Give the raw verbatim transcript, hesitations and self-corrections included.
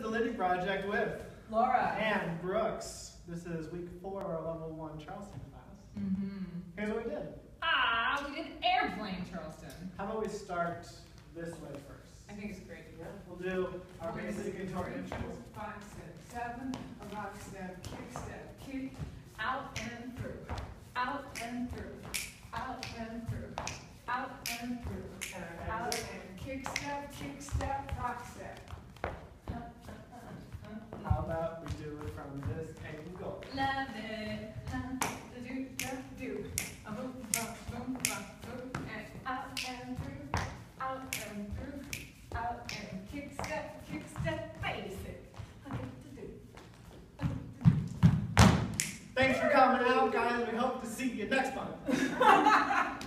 Lindy Project with Laura and Brooks. This is week four of our level one Charleston class. Mm-hmm. Here's what we did. Ah, we did airplane Charleston. How about we start this way first? I think it's a great. Yeah, we'll do our basic guitar intros. Five, six, seven, a rock step, kick step, kick, out and through, out and through, out and through, out and through, out and kick step, kick step, rock step. How about we do it from this angle? Love it. Do, do, do. A boom, bum, boom, bum, boom, and out and through, out and through, out and kick step, kick step, basic. I get to do. Thanks for coming out, guys. We hope to see you next month.